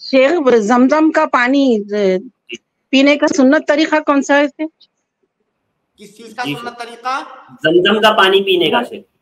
शेख जमजम का पानी पीने का सुन्नत तरीका कौन सा है? किस चीज का सुन्नत तरीका? जमजम का पानी पीने का शेख।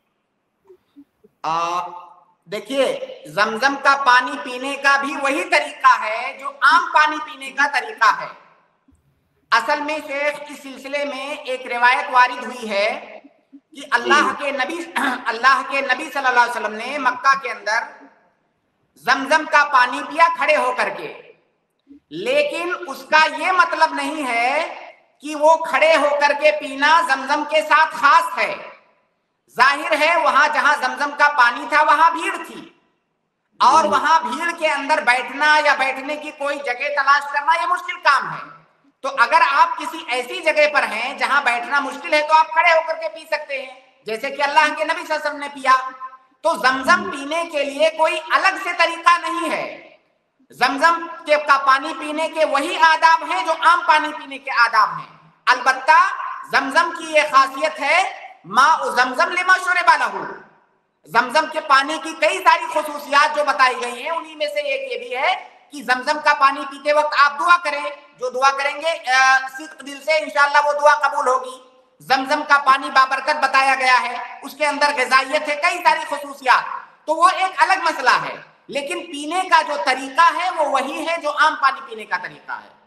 देखिए, जमजम का पानी पीने का भी वही तरीका है जो आम पानी पीने का तरीका है। असल में शेख, इस सिलसिले में एक रिवायत वारिद हुई है कि अल्लाह के नबी सल्लल्लाहु अलैहि वसल्लम ने मक्का के अंदर जमजम का पानी पिया खड़े होकर के, लेकिन उसका ये मतलब नहीं है कि वो खड़े होकर के पीना जमजम के साथ खास है। जाहिर है वहां जहां जमजम का पानी था वहां भीड़ थी, और वहां भीड़ के अंदर बैठना या बैठने की कोई जगह तलाश करना यह मुश्किल काम है। तो अगर आप किसी ऐसी जगह पर हैं जहां बैठना मुश्किल है तो आप खड़े होकर के पी सकते हैं, जैसे कि अल्लाह के नबी सल्लल्लाहु अलैहि वसल्लम ने पिया। तो जमजम पीने के लिए कोई अलग से तरीका नहीं है। जमजम का पानी पीने के वही आदाब हैं जो आम पानी पीने के आदाब हैं। अलबत्ता जमजम की ये खासियत है, माउ जमजम लिमा शुरिबा लहू, जमजम के पानी की कई सारी खुसूसियात जो बताई गई हैं, उन्हीं में से एक ये भी है कि जमजम का पानी पीते वक्त आप दुआ करें, जो दुआ करेंगे सिद्क दिल से इंशाअल्लाह वो दुआ कबूल होगी। जमजम का पानी बाबरकत बताया गया है, उसके अंदर ग़िज़ाइयत है, कई सारी खुसूसियात, तो वो एक अलग मसला है। लेकिन पीने का जो तरीका है वो वही है जो आम पानी पीने का तरीका है।